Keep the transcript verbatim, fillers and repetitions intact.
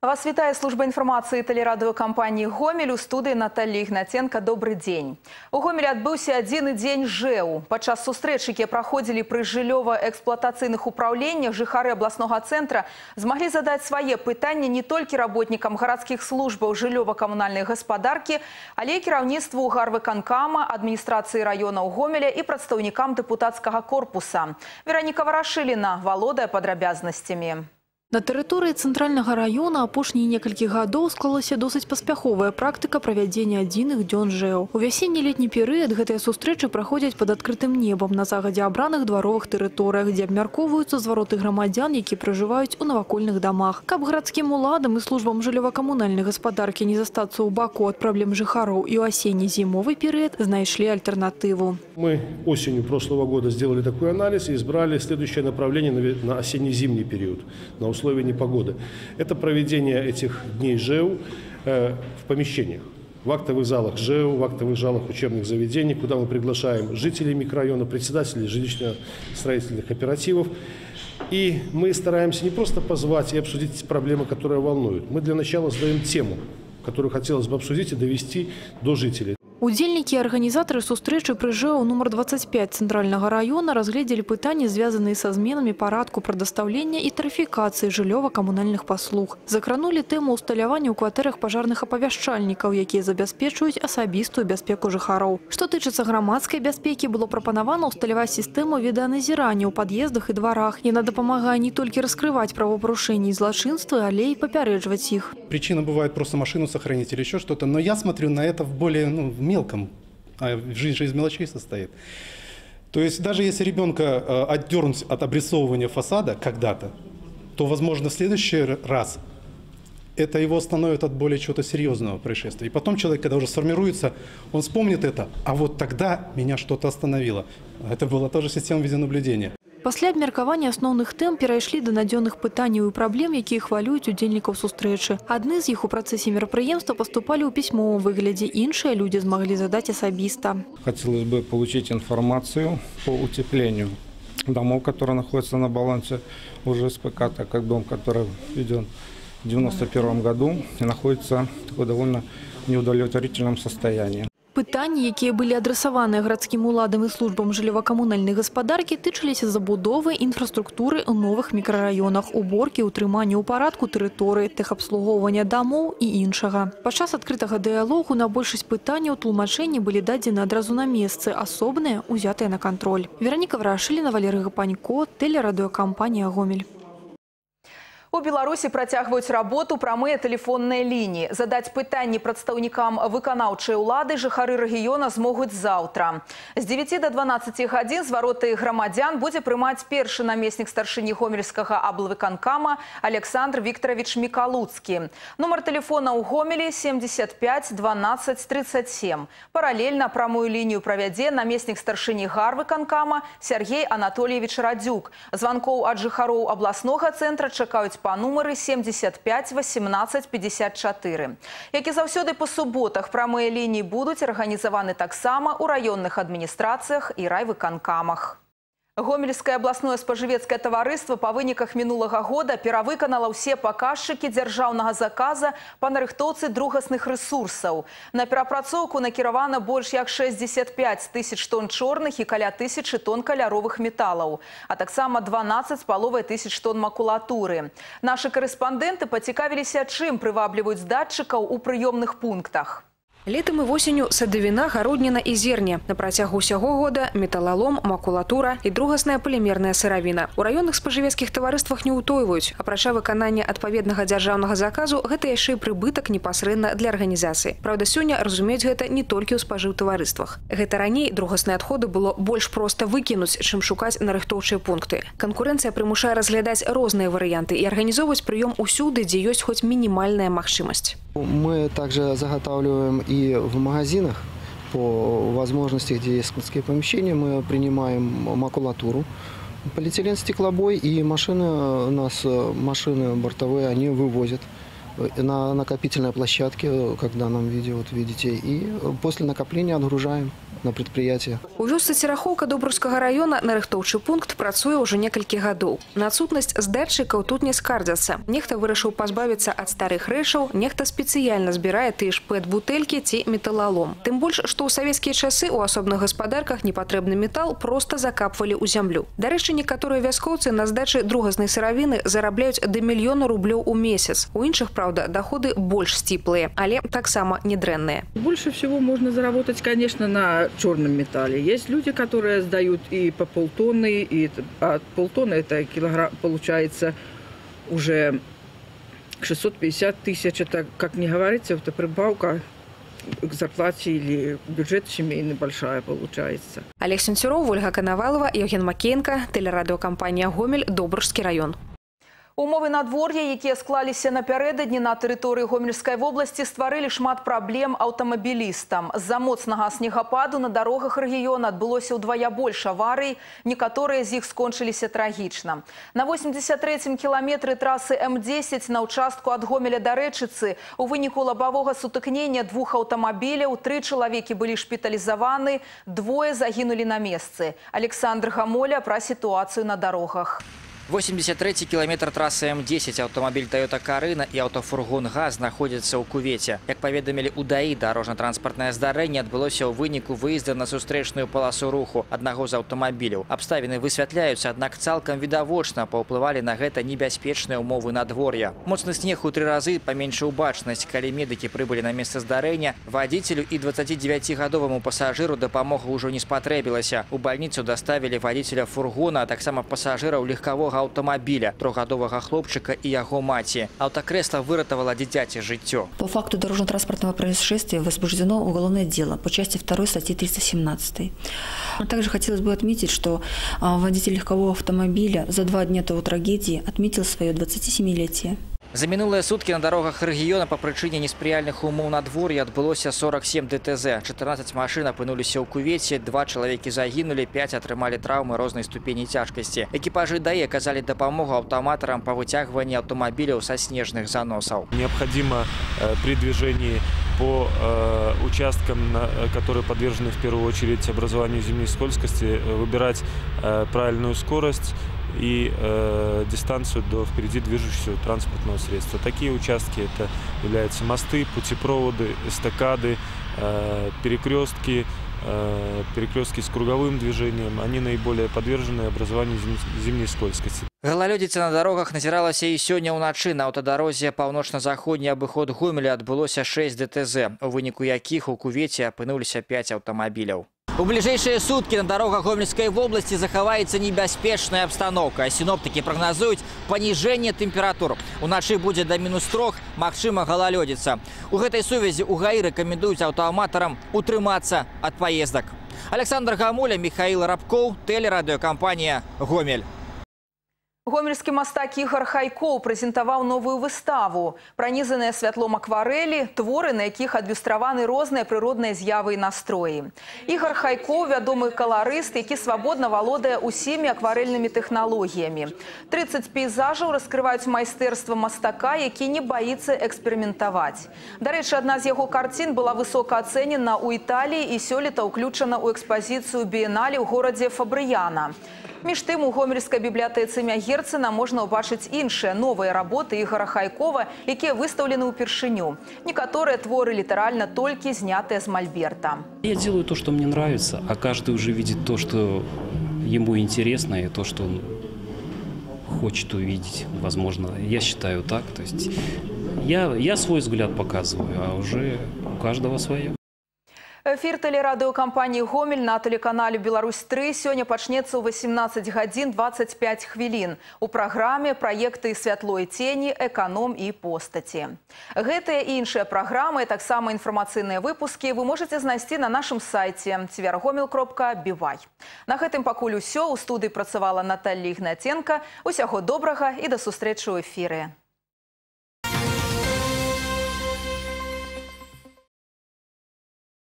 Вас вітає служба інфармацыі тэлерадыёкампаніі «Гомель», у студыі Наталья Ігнаценка. Добрый дзень. У Гомелі адбыўся адзіны дзень ЖЭУ. Падчас сустрэч, якія праходзілі пры жыллёва-эксплуатацыйных упраўленнях, жыхары абласнога цэнтра змаглі задаць свае пытанні не толькі работнікам гарадскіх службаў жыллёва-камунальнай гаспадаркі, але і кіраўніцтву гарвыканкама, адміністрацыі раёнаў Гомеля і прадстаўнікам дэпутацкага корпуса. Вераніка Варашыліна валодае падрабязнасцямі. На тэрыторыі цэнтральнага раёна апошнія некалькі гадоў склалася досыць паспяховая практыка правядзення адзіных дзён ЖЭУ. У вясенне-летні перыяд гэтыя сустрэчы праходзяць пад адкрытым небам на загадзя абраных дваровых тэрыторыях, дзе абмяркоўваюцца звароты грамадзян, які пражываюць у навакольных дамах. Каб гарадскім уладам і службам жыллёва-камунальнай гаспадаркі не застацца ў баку ад праблем жыхароў і ў асенне-зімовы перыяд знайшлі альтэрнатыву. Мы осенью прошлого года сделали такой анализ и избрали следующее направление на осенне-зимний период, на условия непогоды. Это проведение этих дней ЖЭУ э, в помещениях, в актовых залах ЖЭУ, в актовых залах учебных заведений, куда мы приглашаем жителей микрорайона, председателей жилищно-строительных кооперативов. И мы стараемся не просто позвать и обсудить проблемы, которые волнуют. Мы для начала задаем тему, которую хотелось бы обсудить и довести до жителей. Удзельнікі і арганізатары сустрэчы пры ЖЭУ нумар двадцать пять цэнтральнага раёна разгледзелі пытанні, звязаныя са зменамі парадку прадастаўлення і тарыфікацыі жыллёва-камунальных паслуг. Закранулі тэму ўсталявання ў кватэрах пажарных апавяшчальнікаў, якія забяспечваюць асабістую бяспеку жыхароў. Што тычыцца грамадскай бяспекі, было прапанавана ўсталяваць сістэму відэаназірання ў пад'ездах і дварах. Яна дапамагае не толькі раскрываць правапарушэнні і злачынствы, але і папярэджваць іх. Причина бывает просто машину сохранить или еще что-то, но я смотрю на это в более ну, мелком, а жизнь же из мелочей состоит. То есть даже если ребенка отдернуть от обрисовывания фасада когда-то, то, возможно, в следующий раз это его остановит от более чего-то серьезного происшествия. И потом человек, когда уже сформируется, он вспомнит это, а вот тогда меня что-то остановило. Это была тоже система видеонаблюдения. Пасля абмеркавання асноўных тэм перайшлі да надзённых пытанняў і праблем, якія хвалююць удзельнікаў сустрэчы. Адны з іх у працэсе мерапрыемства паступалі ў пісьмовым выглядзе, іншыя людзі змаглі задаць асабіста. Хотелось бы получить информацию по утеплению домов, которые находятся на балансе у ЖСПК, так как дом, который введен в девяносто первом году и находится в такой довольно неудовлетворительном состоянии. Пытанні, якія былі адрасаваныя гарадскім уладам і службам жыллёва-камунальнай гаспадаркі, тычыліся забудовы інфраструктуры ў новых мікрараёнах, уборкі, утрымання ў парадку тэрыторыі, тэхабслугоўвання дамоў і іншага. Падчас адкрытага дыялогу на большасць пытанняў тлумачэнні былі дадзены адразу на месцы, асобныя узятыя на кантроль. Вераніка Варашыліна, Валерый Гапанько, тэлерадыёкампанія «Гомель». У Беларусі працягваюць работу прамыя тэлефонныя лініі. Задаць пытанні прадстаўнікам выканаўчай улады жыхары рэгіёна змогуць заўтра. З дзевяці да дванаццаці гадзін звароты грамадзян будзе прымаць першы намеснік старшыні гомельскага аблвыканкама Александр Викторович Мікалуцкі. Нумар тэлефона ў Гомелі семьдесят пять двенадцать тридцать семь. Паралельна прамую лінію правядзе намеснік старшыні гарвыканкама Сергей Анатольевич Радзюк. Званкоў ад жыхароў абласнога цэнтра чакаюць по нумары семьдесят пять восемнадцать пятьдесят четыре. Як і заўсёды па суботах, прамыя лініі будуць арганізаваны таксама ў раённых адміністрацыях і райвыканкамах. Гомельскае абласное спажывецкае таварыства па выніках мінулага года перавыканала ўсе паказчыкі дзяржаўнага заказа па нарыхтоўцы другасных рэсурсаў. На перапрацоўку накіравана больш як шэсцьдзесят пять тысяч тонн чорных і каля тысячы тонн каляровых металаў, а таксама дванаццаць з паловай тысяч тонн макулатуры. Нашы карэспандэнты пацікавіліся, чым прывабліваюць датчыкаў у прыёмных пунктах. Летом и осенью садовина, гародніна и зерне. На працягу усяго года металлолом, макулатура и другасная полимерная сыравіна. У раённых спажывецкіх таварыствах не ўтойваюць. Апрача выканання адпаведнага дзяржаўнага заказу, гэта яшчэ і прыбытак непасрэдна для арганізацыі. Праўда, сёння разумеюць гэта не толькі ў спажыўтаварыствах. Гэта раней другасныя адходы было больш проста выкінуць, чым шукаць нарыхтоўчыя пункты. Канкурэнцыя прымушае разглядаць розныя варыянты і арганізоўваць прыём усюды, дзе ёсць хоць мінімальная магчымасць. Мы также заготавливаем и в магазинах, по возможности, где есть складские помещения, мы принимаем макулатуру, полиэтилен, стеклобой, и машины у нас, машины бортовые, они вывозят на накопительной площадке, как в данном видео, вот видите, и после накопления отгружаем на предприятие. У вёсцы Церахоўка Добраўскага района нарыхтоўчы пункт працуе ўжо некалькі гадоў. На адсутнасць здатчыкаў тут не скардзяцца. Нехта вырашыў пазбавіцца ад старых рэчаў, нехта спецыяльна збірае тыя ж пэт-бутэлькі ці металалом. Тым больш, што ў савецкія часы ў асобных гаспадарках непатрэбны метал проста закапвалі ў зямлю. Дарэчы, некаторыя вяскоўцы на здачы другаснай сыравіны зарабляюць да мільёна рублёў у месяц. У іншых, праўда, доходы больш сціплыя, але таксама недрэнныя. Больше всего можно заработать, конечно, на черном металле. Есть люди, которые сдают и по полтонны, и а полтонны это килограмм, получается уже шестьсот пятьдесят тысяч. Это, как не говорится, это прибавка к зарплате или бюджет семейный большая получается. Олег Сенцюров, Ольга Коновалова, Евген Макеенко, телерадиокомпания «Гомель», Добружский район. Умовы надвор'я, якія склаліся напярэдадні на тэрыторыі Гомельскай вобласці, стварылі шмат праблем аўтамабілістам. З-за моцнага снегападу на дарогах рэгіёна адбылося ўдвая больш аварый, некаторыя з іх скончыліся трагічна. На восемьдесят третьем кіламетры трасы эм дзесяць на ўчастку ад Гомеля да Рэчыцы у выніку лабавога сутыкнення двух аўтамабіляў тры чалавекі былі шпіталізаваны, двое загінулі на месцы. Александр Гамоля пра сітуацыю на дарогах. восемьдесят третий километр трассы эм десять автомобиль Toyota Carina и автофургон ГАЗ находятся ў кувеце. Як паведамілі ў ДАІ, дарожна-транспартнае здарэнне адбылося ў выніку выезда на сустрэчную паласу руху аднаго з аўтамабіляў. Абставіны высвятляюцца, аднак цалкам відавочна паўплывалі на гэта небяспечныя ўмовы надвор'я. Моцны снег у тры разы паменшыў бачнасць. Калі медыкі прыбылі на месца здарэння, вадзіцелю і дваццацідзевяцігадоваму пасажыру дапамога ўжо не спатрэбілася. У бальніцу даставілі вадзіцеля фургона, а таксама пасажыраў легкавога автомобиля, трохгадовага хлопчика и его маці. Автокресло выратовало дитяти жыццё. По факту дорожно-транспортного происшествия возбуждено уголовное дело по части второй статьи триста семнадцать. Также хотелось бы отметить, что водитель легкового автомобиля за два дня до трагедии отметил свое двадцатисемилетие. За минулые сутки на дорогах региона по причине несприяльных умов надвор'я отбылося сорок семь ДТЗ. четырнадцать машин опынулись у кувете, два человека загинули, пять отрымали травмы разной ступени тяжкости. Экипажи ДАИ оказали допомогу автоматорам по вытягиванию автомобилей со снежных заносов. Необходимо э, при движении по э, участкам, на, которые подвержены в первую очередь образованию зимней скользкости, э, выбирать э, правильную скорость и э, дистанцию до впереди движущегося транспортного средства. Такие участки это являются мосты, путепроводы, эстакады, э, перекрестки, э, перекрестки с круговым движением. Они наиболее подвержены образованию зим, зимней скользкости. Галалёдзіца на дорогах назіралася і сёння ўначы. На аўтадарозе паўночна-заходні абыход Гомеля адбылося шесть ДТЗ, у выніку якіх у кувеце апынуліся пять аўтамабіляў. У ближайшие сутки на дорогах Гомельской области захаваецца небяспечная обстановка. Синоптики прогнозуют понижение температур. Уначы будет до минус трех, магчыма галалёдзіца. У гэтай сувязі у ГАИ рекомендуют аўтааматарам утрымацца от поездок. Александр Гамоля, Михаил Рабков, телерадиокомпания «Гомель». Гомельскі мастак Ігар Хайкоў прэзентаваў новую выставу. Пранізаныя святлом акварэлі, творы, на якіх адлюстраваны розныя прыродныя з'явы і настроі. Ігар Хайкоў – вядомы каларыст, які свабодна валодае усімі акварэльнымі тэхналогіямі. трыццаць пейзажаў раскрываюць майстэрства мастака, які не баіцца эксперыментаваць. Дарэчы, адна з яго карцін была высока ацэнена ў Італіі і сёлета ўключана ў экспазіцыю біеналі ў горадзе Фабрыяна. Між тым, у Гомельскай бібліятэцы імя Герцена можна ўбачыць іншыя новыя работы Ігара Хайкова, якія выстаўлены ўпершыню. Некаторыя творы літаральна толькі знятыя з мольберта. Я делаю то, что мне нравится, а каждый уже видит то, что ему интересно, и то, что он хочет увидеть, возможно. Я считаю так. То есть я, я свой взгляд показываю, а уже у каждого свое. Эфир телерадиокомпании «Гомель» на телеканале «Беларусь три» сегодня пачнецца ў восемнадцать гадзін двадцать пять хвілін. У праграме праекты «Святло і цені», «Эканом» і «Постаці». Гэтыя і іншыя праграмы, а таксама інфармацыйныя выпускі вы можете знайсці на нашым сайце цверагомель кропка би вай. На гэтым пакуль усё. У студыі працавала Наталья Ігнатенка. Усяго добрага і да сустрэчы ў эфіры.